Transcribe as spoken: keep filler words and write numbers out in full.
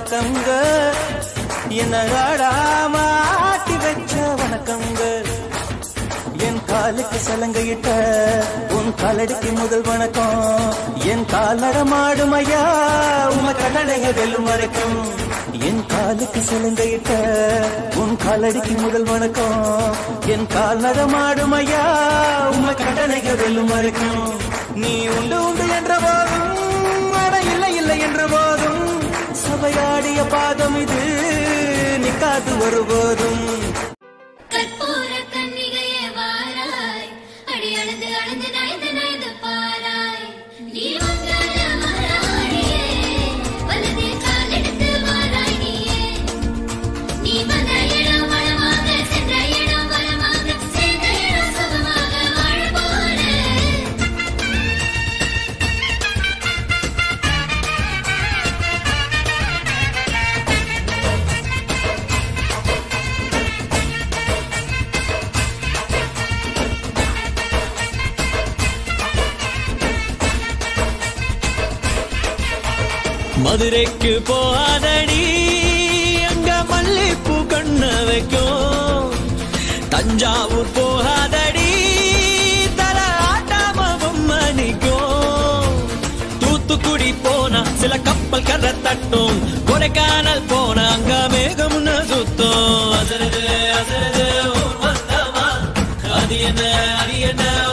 வணக்கங்க என்ன ஆடாம ஆட்டி வச்ச வணக்கங்க என் காலுக்கு சலங்கையிட்ட உன் காலடிக்கு முதல் வணக்கம் என் கால் நடமாடும் ஐயா உம கடலைய வெல்லும் வரைக்கும் என் காலுக்கு சலங்கையிட்ட உன் காலடிக்கு முதல் வணக்கம் என் கால் நடமாடும் ஐயா உம கடலைய வெல்லும் வரைக்கும் நீ உண்டு உண்டு என்ற போதும் அட இல்லை இல்லை என்ற போதும் சபையாடிய பாதம் இது நிக்காது ஒருபோதும் மதுரைக்கு போகாதடி அங்க மல்லிப்பூ கண்ண வைக்கும் தஞ்சாவூர் போகாதடி தர ஆட்டாம பொம்மணிக்கும் தூத்துக்குடி போனா சில கப்பல் கரை தட்டும் கொடைக்கானல் போனா அங்க மேகம்னு சுத்தம் அசருது அசருது ஊர் வந்தமா அது என்ன அது என்ன